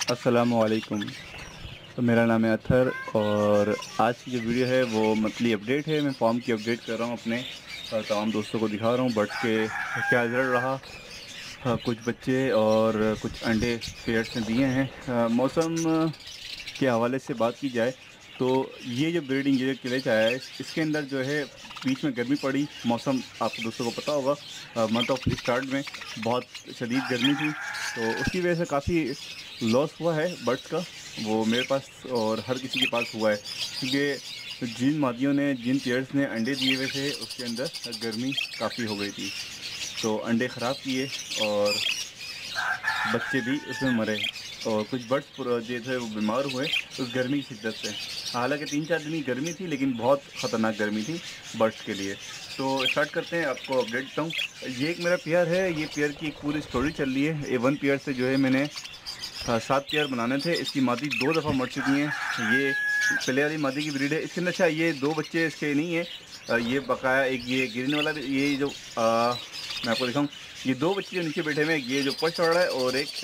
अस्सलामुअलैकुम। तो मेरा नाम है अतहर और आज की जो वीडियो है वो मंथली अपडेट है। मैं फॉर्म की अपडेट कर रहा हूँ अपने तमाम दोस्तों को दिखा रहा हूँ बर्ड्स के क्या रिज़ल्ट रहा। कुछ बच्चे और कुछ अंडे पेयर्स ने दिए हैं। मौसम के हवाले से बात की जाए तो ये जो ब्रीडिंग यूनिट के लिए आया है इसके अंदर जो है बीच में गर्मी पड़ी। मौसम आपको दोस्तों को पता होगा, मंथ ऑफ स्टार्ट में बहुत शदीद गर्मी थी, तो उसकी वजह से काफ़ी लॉस हुआ है बर्ड्स का। वो मेरे पास और हर किसी के पास हुआ है क्योंकि जिन मादियों ने जिन पेयर्स ने अंडे दिए हुए थे उसके अंदर गर्मी काफ़ी हो गई थी, तो अंडे ख़राब किए और बच्चे भी उसमें मरे और कुछ बर्ड्स जो थे वो बीमार हुए उस गर्मी की शिद्दत से। हालांकि 3-4 दिन की गर्मी थी लेकिन बहुत ख़तरनाक गर्मी थी बर्ड्स के लिए। तो स्टार्ट करते हैं, आपको अपडेट देता हूँ। ये एक मेरा पेयर है, ये पेयर की एक पूरी स्टोरी चल रही है। A1 पेयर से जो है मैंने 7 पेयर बनाने थे। इसकी मादी 2 दफ़ा मर चुकी हैं। ये पहले वाली मादी की ब्रीड है। इसके अंदर अच्छा ये 2 बच्चे इसके नहीं है, ये बकाया एक ये ग्रीन वाला भी, ये जो मैं आपको दिखाऊँ, ये 2 बच्चे जो नीचे बैठे हुए हैं, ये जो फर्स्ट वाला है और एक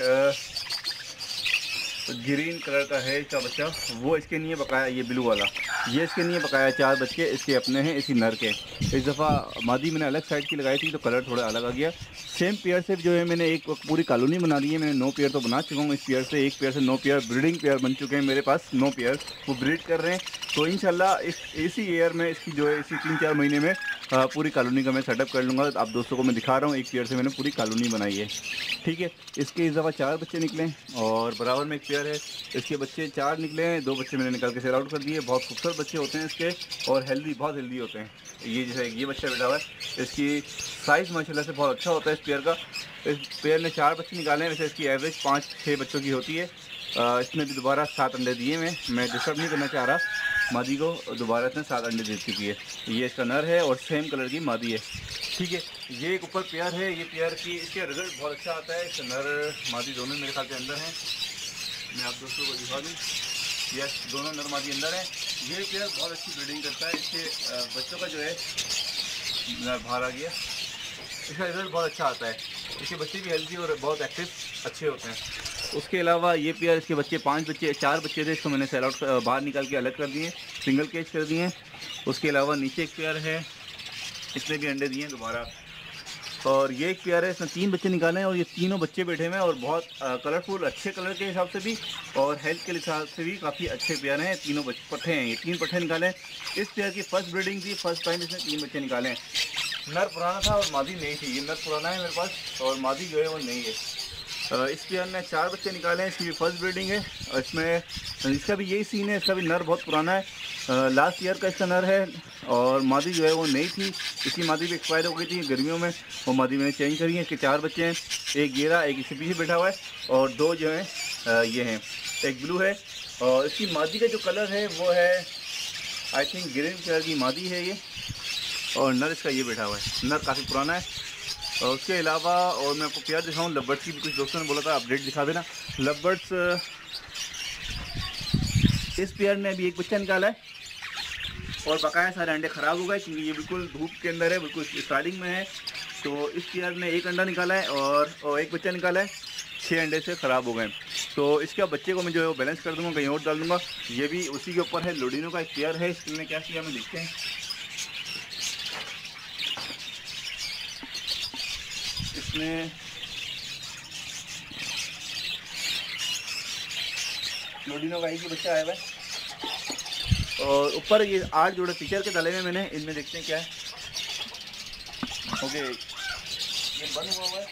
ग्रीन कलर का है इसका बच्चा, वो इसके नहीं है बकाया। ये ब्लू वाला ये इसके नहीं है बकाया। 4 बच्चे इसके अपने हैं, इसी नर के। इस दफ़ा मादी मैंने अलग साइड की लगाई थी तो कलर थोड़ा अलग आ गया। सेम पेयर से जो है मैंने एक पूरी कॉलोनी बना दी है। मैंने 9 पेयर तो बना चुका हूँ इस पेयर से। एक पेयर से 9 पेयर ब्रीडिंग पेयर बन चुके हैं मेरे पास। 9 पेयर वो ब्रीड कर रहे हैं। तो इंशाल्लाह इसी ईयर में इसकी जो है इसी 3-4 महीने में पूरी कॉलोनी का मैं सेटअप कर लूँगा। आप दोस्तों को मैं दिखा रहा हूँ, एक पेयर से मैंने पूरी कॉलोनी बनाई है। ठीक है, इसके इस दफ़ा 4 बच्चे निकले और बराबर में एक पेयर है, इसके बच्चे 4 निकले हैं। 2 बच्चे मैंने निकाल के सेल आउट कर दिए। बहुत खूबसूरत बच्चे होते हैं इसके और हेल्दी, बहुत हेल्दी होते हैं। ये जो है ये बच्चा बैठा हुआ है, इसकी साइज़ माशाल्लाह से बहुत अच्छा होता है इस पेयर का। इस पेयर ने 4 बच्चे निकाले हैं। वैसे इसकी एवरेज 5-6 बच्चों की होती है। इसने भी दोबारा 7 अंडे दिए हैं। मैं डिस्टर्ब नहीं करना चाह रहा मादी को, दोबारा इसने 7 अंडे दे चुकी है। ये इसका नर है और सेम कलर की मादी है। ठीक है, ये एक ऊपर पेयर है। ये पेयर की इसके रिज़ल्ट बहुत अच्छा आता है। इसका नर मादी दोनों मेरे ख्याल के अंदर हैं। मैं आप दोस्तों को दिखा दूँ, यस दोनों नर मादी अंदर हैं। ये पेयर बहुत अच्छी ब्रीडिंग करता है। इसके बच्चों का जो है नर बाहर आ गया, इसका रिज़ल्ट बहुत अच्छा आता है। इसके बच्चे भी हेल्दी और बहुत एक्टिव अच्छे होते हैं। उसके अलावा ये पेयर, इसके बच्चे 5 बच्चे 4 बच्चे थे, इसको मैंने सेल आउट बाहर निकाल के अलग कर दिए, सिंगल केज कर दिए। उसके अलावा नीचे एक पेयर है, इसने भी अंडे दिए हैं दोबारा। और ये एक पेयर है, इसमें 3 बच्चे निकाले हैं और ये तीनों बच्चे बैठे हुए हैं और बहुत कलरफुल, अच्छे कलर के हिसाब से भी और हेल्थ के हिसाब से भी काफ़ी अच्छे पेयर हैं। तीनों पट्ठे हैं, ये 3 पट्ठे निकाले हैं। इस पेयर की फर्स्ट ब्रीडिंग थी, फर्स्ट टाइम इसने 3 बच्चे निकाले हैं। नर पुराना था और मादी नहीं थी। ये नर पुराना है मेरे पास और मादी जो है वो नहीं है। इस पेयर ने 4 बच्चे निकाले हैं। इसकी भी फर्स्ट ब्रीडिंग है और इसमें इसका भी यही सीन है। इसका भी नर बहुत पुराना है, लास्ट ईयर का इसका नर है और मादी जो है वो नहीं थी। इसकी मादी भी एक्सपायर हो गई थी गर्मियों में, वो मादी मैंने चेंज करी है। इसके 4 बच्चे हैं, एक ये रहा, एक इसके पीछे बैठा हुआ है और 2 जो हैं ये हैं, एक ब्लू है। और इसकी मादी का जो कलर है वो है आई थिंक ग्रीन कलर की मादी है ये, और नर इसका ये बैठा हुआ है। नर काफ़ी पुराना है। और उसके अलावा और मैं आपको पेयर दिखाऊँ, लवबर्ड्स की भी कुछ दोस्तों ने बोला था अपडेट दिखा देना। लवबर्ड्स, इस पेयर ने अभी एक बच्चा निकाला है और बकाया सारे अंडे ख़राब हो गए क्योंकि ये बिल्कुल धूप के अंदर है, बिल्कुल स्टार्टिंग में है। तो इस पेयर ने एक अंडा निकाला है और एक बच्चा निकाला है। 6 अंडे से ख़राब हो गए। तो इसके बच्चे को मैं जो है वो बैलेंस कर दूँगा, कहीं और डाल दूँगा। ये भी उसी के ऊपर है। लोडिनो का एक पेयर है, इसने क्या किया मैं देखते हैं। इसमें लोडिनो का एक ही बच्चा आया हुआ है और ऊपर ये 8 जोड़े टीचर के डाले हुए मैंने। इनमें देखते हैं क्या है। ओके, ये बंद हुआ हुआ है,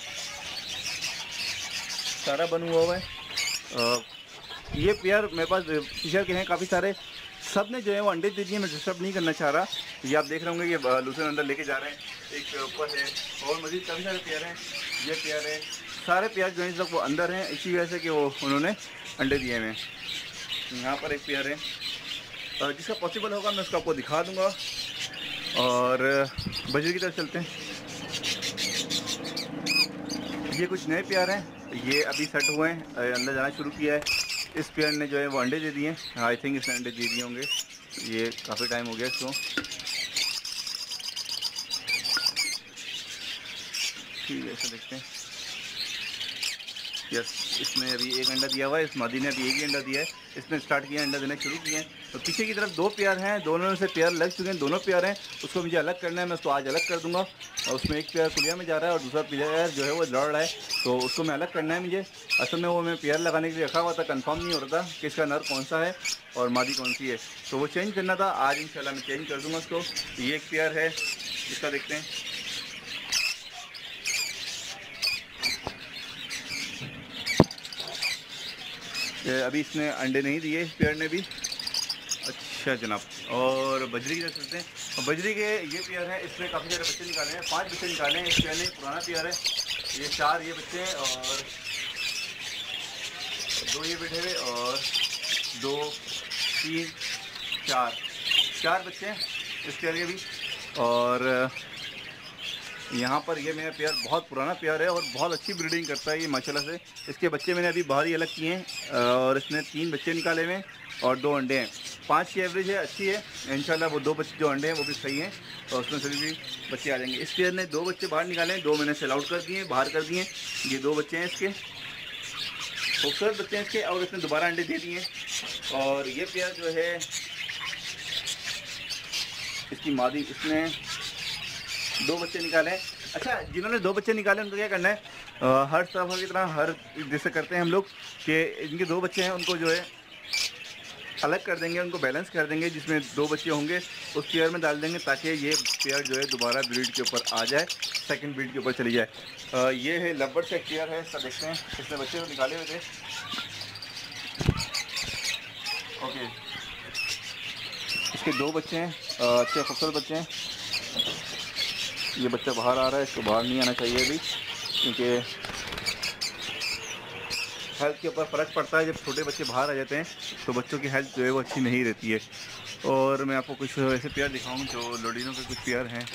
सारा बंद हुआ हुआ है। ये पेयर मेरे पास टीचर के हैं काफ़ी सारे, सब ने जो है वो अंडे दे दिए। मैं डिस्टर्ब नहीं करना चाह रहा। ये आप देख रहे होंगे कि लूसन अंदर लेके जा रहे हैं। एक ऊपर है और मज़ीद काफ़ी सारे पेयर हैं। ये पेयर है, सारे पेयर जो हैं इस वक्त वो अंदर हैं इसी वजह से कि वो उन्होंने अंडे दिए हुए हैं। यहाँ पर एक पेयर है, जिसका पॉसिबल होगा मैं उसको आपको दिखा दूँगा। और बजरी की तरफ चलते हैं। ये कुछ नए पेयर हैं, ये अभी सेट हुए हैं, अंदर जाना शुरू किया है। इस पेयर ने जो है वो अंडे दे दिए हैं। आई थिंक इसने अंडे दे दिए होंगे, ये काफ़ी टाइम हो गया इसको। ठीक है, ऐसा देखते हैं। यस, इसने अभी एक अंडा दिया हुआ है, इस मादी ने अभी एक ही अंडा दिया है। इसने स्टार्ट किया अंडा देना शुरू किए हैं। तो पीछे की तरफ 2 पेयर हैं, दोनों से पेयर लग चुके हैं, दोनों पेयर हैं। उसको मुझे अलग करना है, मैं उसको आज अलग कर दूंगा। और उसमें एक पेयर कुलिया में जा रहा है और दूसरा पेयर जो है वो लड़ रहा है, तो उसको मैं अलग करना है मुझे। असल में वो मैं पेयर लगाने के लिए रखा हुआ था, कंफर्म नहीं हो रहा था कि इसका नर कौन सा है और मादी कौन सी है, तो वो चेंज करना था। आज इंशाल्लाह मैं चेंज कर दूँगा उसको। ये एक पेयर है, इसका देखते हैं। अभी इसने अंडे नहीं दिए इस पेयर ने भी। अच्छा जनाब, और बजरी की तरफ चलते हैं। और बजरी के ये पेयर है, इसमें काफ़ी सारे बच्चे निकाले हैं, 5 बच्चे निकाले हैं इस पेयर ने। पुराना पेयर है, ये 4 ये बच्चे हैं और 2 ये बैठे हुए और 2 3 4 बच्चे हैं इस पेयर के भी। और यहाँ पर ये मेरा पेयर बहुत पुराना पेयर है और बहुत अच्छी ब्रीडिंग करता है ये माशाल्लाह से। इसके बच्चे मैंने अभी बाहर ही अलग किए हैं और इसने 3 बच्चे निकाले हुए हैं और 2 अंडे हैं। 5 की एवरेज है, अच्छी है इंशाल्लाह। वो 2 बच्चे जो अंडे हैं वो भी सही हैं और उसमें सभी भी बच्चे आ जाएंगे। इस पेयर ने 2 बच्चे बाहर निकाले हैं, 2 मैंने सेल आउट कर दिए, बाहर कर दिए। ये 2 बच्चे हैं इसके, खूबसूरत बच्चे हैं इसके, और इसने दोबारा अंडे दे दिए। और ये पेयर जो है इसकी मादी, इसने 2 बच्चे निकाले हैं। अच्छा, जिन्होंने 2 बच्चे निकाले उनको क्या करना है, हर तरफ की तरह हर जैसे करते हैं हम लोग कि इनके 2 बच्चे हैं उनको जो है अलग कर देंगे, उनको बैलेंस कर देंगे, जिसमें 2 बच्चे होंगे उस पेयर में डाल देंगे ताकि ये पेयर जो है दोबारा ब्रीड के ऊपर आ जाए, सेकंड ब्रीड के ऊपर चली जाए। ये है लवबर्ड से एक पेयर है, इसका देखते हैं। इसने बच्चे तो निकाले हुए थे। ओके, इसके 2 बच्चे हैं, अच्छे खूबसूरत बच्चे हैं। ये बच्चा बाहर आ रहा है, इसको बाहर नहीं आना चाहिए अभी, क्योंकि हेल्थ के ऊपर फ़र्क पड़ता है। जब छोटे बच्चे बाहर आ जाते हैं तो बच्चों की हेल्थ जो है वो अच्छी नहीं रहती है। और मैं आपको कुछ ऐसे पेयर दिखाऊं जो लोडिनो के कुछ पेयर हैं।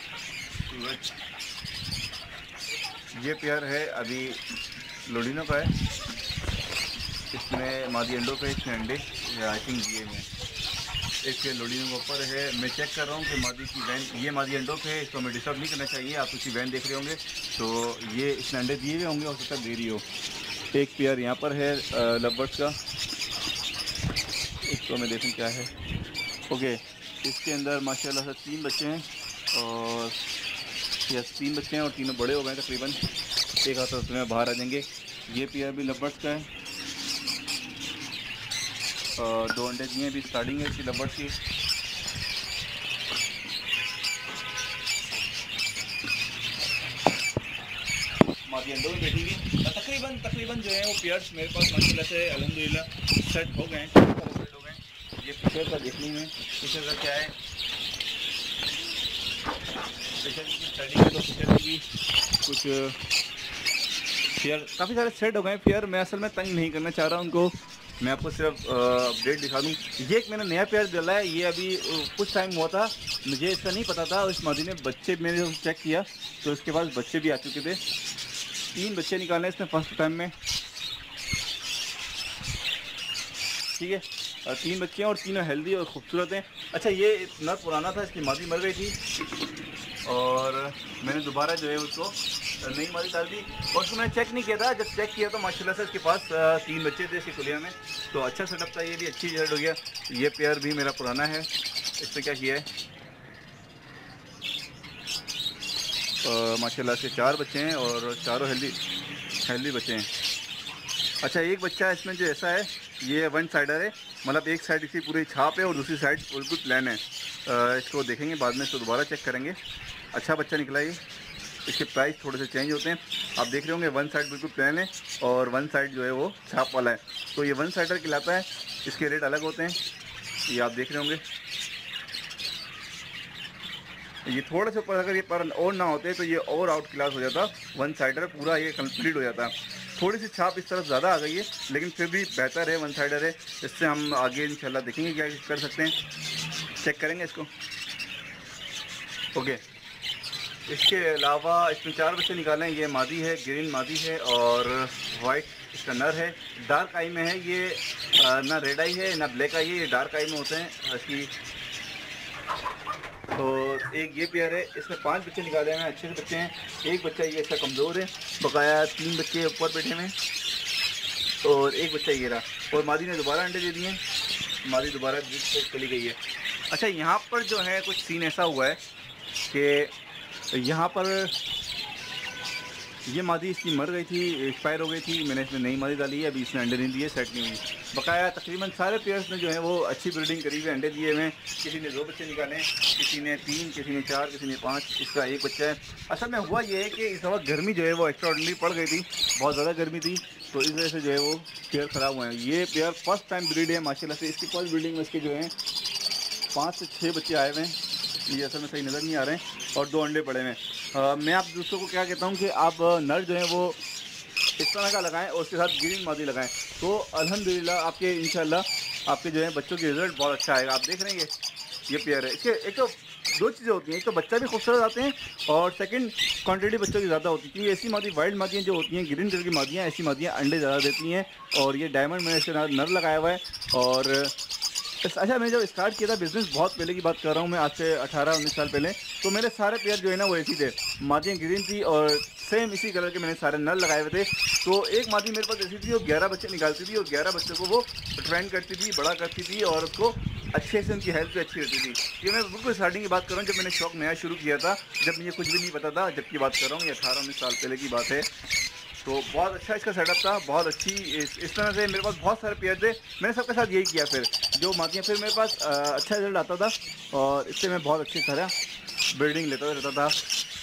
ये पेयर है अभी लोडिनो का है, इसमें मादी अंडों पे इसमें अंडे आई थिंक दिए हैं। एक लोडिनो के ऊपर है, मैं चेक कर रहा हूँ कि मादी की वैन, ये मादी अंडों पे है, इसको हमें डिस्टर्ब नहीं करना चाहिए। आप उसकी वैन देख रहे होंगे तो ये इसने अंडे दिए हुए होंगे, हो सकता है दे रही हो। एक पेयर यहाँ पर है लवबर्ड्स का, इसको मैं देखूँ क्या है। ओके, इसके अंदर माशाल्लाह से 3 बच्चे हैं और यस 3 बच्चे हैं और तीनों बड़े हो गए तकरीबन, एक हाथ उसमें बाहर आ जाएंगे। ये पेयर भी लवबर्ड्स का है और 2 अंडे दिए भी, स्टार्टिंग है इसकी लवबर्ड्स की। मादी अंडों में बैठी हुई। तकरीबन जो है वो पेयर्स मेरे पास माशाल्लाह से अल्हम्दुलिल्लाह सेट हो गए हैं। ये पिक्चर का देखने में पिक्चर का क्या है, पिक्चर की स्टडी में तो पिक्चर की कुछ पेयर काफ़ी सारे सेट हो गए पेयर। मैं असल में तंग नहीं करना चाह रहा हूँ उनको, मैं आपको सिर्फ अपडेट दिखा दूँ। ये एक मैंने नया पेयर डाला है, ये अभी कुछ टाइम हुआ था, मुझे इसका नहीं पता था। इस मादी ने बच्चे मैंने चेक किया तो इसके पास बच्चे भी आ चुके थे। 3 बच्चे निकाले इसने फर्स्ट टाइम में, ठीक है। 3 बच्चे हैं और तीनों हेल्दी और ख़ूबसूरत हैं। अच्छा, ये नर पुराना था, इसकी मादी मर गई थी और मैंने दोबारा जो है उसको नई मादी डाल दी और उसको मैंने चेक नहीं किया था। जब चेक किया तो माशाल्लाह से इसके पास 3 बच्चे थे इसकी कुलिया में, तो अच्छा सेटअप था। ये भी अच्छी रिजल्ट हो गया। ये पेयर भी मेरा पुराना है, इससे क्या किया है माशाल्लाह से 4 बच्चे हैं और चारों हेल्दी बच्चे हैं। अच्छा, एक बच्चा इसमें जो ऐसा है ये 1 साइडर है, मतलब एक साइड इसकी पूरी छाप है और दूसरी साइड बिल्कुल प्लान है। इसको देखेंगे बाद में, इसको दोबारा चेक करेंगे। अच्छा बच्चा निकला ये। इसके प्राइस थोड़े से चेंज होते हैं, आप देख रहे होंगे 1 साइड बिल्कुल प्लान है और 1 साइड जो है वो छाप वाला है, तो ये 1 साइडर कहलाता है। इसके रेट अलग होते हैं, ये आप देख रहे होंगे। ये थोड़े से ऊपर अगर ये पर और ना होते तो ये और आउट क्लास हो जाता, 1 साइडर पूरा ये कंप्लीट हो जाता। थोड़ी सी छाप इस तरफ ज़्यादा आ गई है, लेकिन फिर भी बेहतर है, 1 साइडर है। इससे हम आगे इंशाल्लाह देखेंगे क्या कर सकते हैं, चेक करेंगे इसको। ओके, इसके अलावा इसमें 4 बच्चे निकाले हैं। ये मादी है, ग्रीन मादी है और वाइट इसका नर है। डार्क आई में है ये, ना रेड आई है ना ब्लैक आई है, ये डार्क आई में होते हैं इसकी। तो एक ये पेयर है, इसमें 5 बच्चे निकाले हैं, अच्छे से बच्चे हैं। एक बच्चा ये ऐसा कमज़ोर है, बकाया 3 बच्चे ऊपर बैठे हुए हैं और एक बच्चा ये रहा, और मादी ने दोबारा अंडे दे दिए, मादी दोबारा चली गई है। अच्छा, यहाँ पर जो है कुछ सीन ऐसा हुआ है कि यहाँ पर ये मादी इसकी मर गई थी, एक्सपायर हो गई थी, मैंने इसमें नई मादी डाली है, अभी इसने अंडे नहीं दिए, सेट नहीं हुई। बकाया तकरीबन सारे पेयर्स ने जो है वो अच्छी ब्रीडिंग करी हुई, अंडे दिए हुए हैं। किसी ने 2 बच्चे निकाले, किसी ने 3, किसी ने 4, किसी ने 5, इसका एक बच्चा है। असल में हुआ ये है कि इस दफ़ा गर्मी जो है वो एक्स्ट्राऑर्डिनरी पड़ गई थी, बहुत ज़्यादा गर्मी थी, तो इस वजह से जो है वो पेयर ख़राब हुए हैं। ये पेयर फर्स्ट टाइम ब्रीड है माशाल्लाह से, इसकी फर्स्ट ब्रीडिंग में इसके जो है 5 से 6 बच्चे आए हुए हैं, ये असल में सही नज़र नहीं आ रहे हैं, और 2 अंडे पड़े हुए हैं। मैं आप दोस्तों को क्या कहता हूँ कि आप नर जो है वो इस तरह का लगाएं और उसके साथ ग्रीन मादी लगाएं, तो अल्हम्दुलिल्लाह आपके इंशाल्लाह आपके जो है बच्चों के रिज़ल्ट बहुत अच्छा आएगा। आप देख रहे हैं ये पेयर है, इसके एक तो 2 चीज़ें होती हैं, एक तो बच्चा भी खूबसूरत आते हैं, और सेकंड क्वांटिटी बच्चों की ज़्यादा होती है, क्योंकि ऐसी मादी वाइल्ड मादियाँ जो होती हैं, ग्रीन कलर की मादियाँ, ऐसी मादियाँ अंडे ज़्यादा देती हैं। और ये डायमंड मैंने इसके नर लगाया हुआ है। और अच्छा, मैंने जब स्टार्ट किया था बिज़नेस, बहुत पहले की बात कर रहा हूँ मैं, आज से 18-19 साल पहले, तो मेरे सारे पेयर जो है ना वो ऐसी थे, मादियाँ ग्रीन थी और सेम इसी कलर के मैंने सारे नर लगाए हुए थे। तो एक मादी मेरे पास ऐसी थी, वो 11 बच्चे निकालती थी, और 11 बच्चों को वो ट्रेन करती थी, बड़ा करती थी, और उसको अच्छे से उनकी हेल्थ भी अच्छी रहती थी। ये मैं बिल्कुल स्टार्टिंग की बात कर रहा हूँ, जब मैंने शौक नया शुरू किया था, जब मुझे कुछ भी नहीं पता था, जब की बात कर रहा हूँ, ये 18-19 साल पहले की बात है। तो बहुत अच्छा इसका सेटअप था, बहुत अच्छी इस तरह से मेरे पास बहुत सारे पेयर थे, मैंने सबके साथ यही किया। फिर जो मादियाँ, फिर मेरे पास अच्छा रिजल्ट आता था, और इससे मैं बहुत अच्छी तरह ब्रीडिंग लेता रहता था।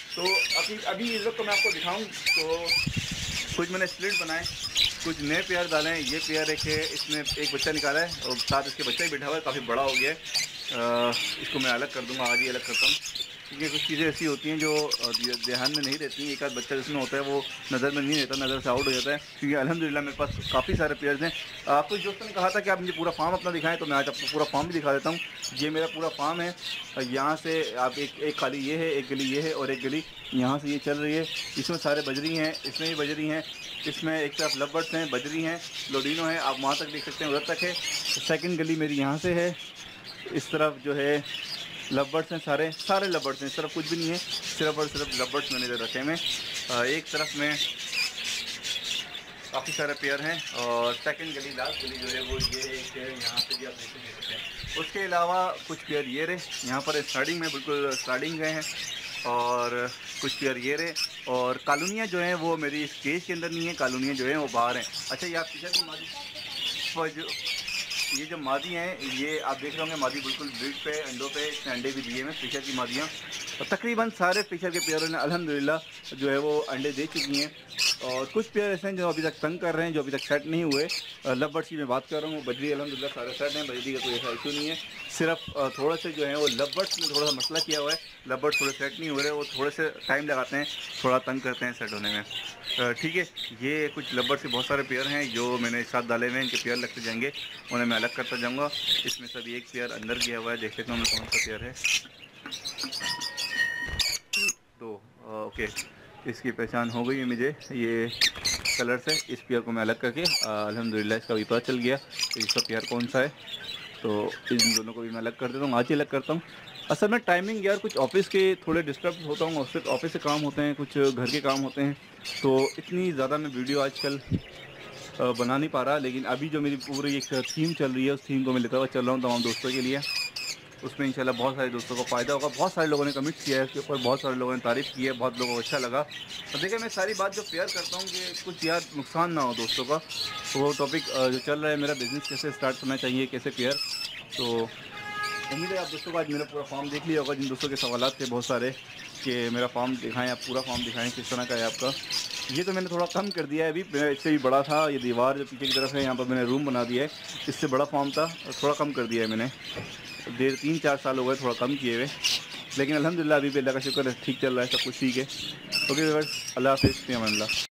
तो अभी इस वक्त मैं आपको दिखाऊं, तो कुछ मैंने स्प्लिट बनाए, कुछ नए पेयर डाले हैं। ये पेयर एक है, इसमें एक बच्चा निकाला है, और साथ इसके बच्चा ही बैठा हुआ है, काफ़ी बड़ा हो गया है। इसको मैं अलग कर दूँगा, आज ही अलग करता हूँ, क्योंकि कुछ चीज़ें ऐसी होती हैं जो ध्यान में नहीं रहती हैं। एक आध बच्चा जिसमें होता है वो नज़र में नहीं रहता, नज़र से आउट हो जाता है, क्योंकि अल्हम्दुलिल्लाह मेरे पास काफ़ी सारे पेयर्स हैं। कुछ दोस्तों ने कहा था कि आप मुझे पूरा फार्म अपना दिखाएं, तो मैं आज आपको पूरा फार्म भी दिखा देता हूँ। ये मेरा पूरा फार्म है, यहाँ से आप एक खाली ये है, एक गली ये है, और एक गली यहाँ से ये चल रही है। इसमें सारे बजरी हैं, इसमें भी बजरी हैं, इसमें एक तरफ लवबर्ड्स हैं, बजरी हैं, लोडिनो है, आप वहाँ तक देख सकते हैं, उधर तक है। सेकंड गली मेरी यहाँ से है, इस तरफ जो है लवबर्ड्स हैं, सारे लवबर्ड्स हैं, इस तरफ कुछ भी नहीं है, सिर्फ और सिर्फ लवबर्ड्स मैंने इधर रखे हैं। एक तरफ में काफ़ी सारे पेयर हैं, और सेकंड गली, लास्ट गली जो है वो ये है, यहाँ से भी आप देख सकते हैं। उसके अलावा कुछ पेयर ये रहे, यहाँ पर स्टार्टिंग में बिल्कुल स्टार्टिंग गए हैं, और कुछ पेयर ये रहे, और कॉलोनियाँ जो हैं वो मेरी इस केज के अंदर नहीं है, कॉलोनियाँ जो हैं वो बाहर हैं। अच्छा, ये आप पीछे की मादी, ये जो मादी हैं, ये आप देख रहे होंगे, मादी बिल्कुल ब्रीड पे, अंडों पे, इसने अंडे भी दिए हैं फिशर की मादियाँ, और तकरीबन सारे फिशर के पेयरों ने अल्हम्दुलिल्लाह जो है वो अंडे दे चुकी हैं। और कुछ पेयर ऐसे हैं जो अभी तक तंग कर रहे हैं, जो अभी तक सेट नहीं हुए। लवबर्ड्स की मैं बात कर रहा हूँ, बजरी अल्हम्दुलिल्लाह सारे सेट हैं, बजरी का कोई ऐसा इशू नहीं है, सिर्फ थोड़ा से जो है वो लवबर्ड्स में थोड़ा सा मसला किया हुआ है, लवबर्ड्स थोड़े सेट नहीं हो रहे, वो थोड़े से टाइम लगाते हैं, थोड़ा तंग करते हैं सेट होने में। ठीक है, ये कुछ लवबर्ड्स के बहुत सारे पेयर हैं जो मैंने साथ डाले हुए हैं, इनके पेयर लगते जाएंगे, उन्हें मैं अलग करता जाऊँगा। इसमें से अभी एक पेयर अंदर गया हुआ है, देख लेते हैं कौन सा पेयर है। तो ओके, इसकी पहचान हो गई है मुझे ये कलर से। इस पेयर को मैं अलग करके अल्हम्दुलिल्लाह इसका भी पता चल गया तो इसका पेयर कौन सा है, तो इन दोनों को भी मैं अलग कर देता हूँ, आज ही अलग करता हूँ। असल में टाइमिंग यार, कुछ ऑफिस के थोड़े डिस्टर्ब होता हूँ, ऑफिस से काम होते हैं, कुछ घर के काम होते हैं, तो इतनी ज़्यादा मैं वीडियो आजकल बना नहीं पा रहा। लेकिन अभी जो मेरी पूरी एक थीम चल रही है, उस थीम को मैं लेता हुआ चल रहा हूँ तमाम दोस्तों के लिए। उसमें इंशाल्लाह बहुत सारे दोस्तों को फ़ायदा होगा। बहुत सारे लोगों ने कमेंट किया है इसके ऊपर, बहुत सारे लोगों ने तारीफ़ की है, बहुत लोगों को अच्छा लगा। तो देखिए, मैं सारी बात जो शेयर करता हूँ कि कुछ यार नुकसान ना हो दोस्तों का, तो वो टॉपिक जो चल रहा है मेरा बिज़नेस कैसे स्टार्ट करना चाहिए, कैसे पेयर, तो उम्मीद है आप दोस्तों को आज मेरा पूरा फार्म देख लिया होगा। जिन दोस्तों के सवाल थे बहुत सारे कि मेरा फार्म दिखाएं, आप पूरा फार्म दिखाएं किस तरह का है आपका। ये तो मैंने थोड़ा कम कर दिया है अभी, इससे भी बड़ा था, ये दीवार जो पीछे की तरफ है यहाँ पर मैंने रूम बना दिया है, इससे बड़ा फार्म था, थोड़ा कम कर दिया है मैंने, 3-4 साल हो गए थोड़ा कम किए हुए, लेकिन अल्हम्दुलिल्लाह अभी भी अल्लाह का शुक्र है ठीक चल रहा है, सब कुछ ठीक है। ओके व्यूअर्स, अल्लाह हाफ़िज़, फ़ी अमान अल्लाह।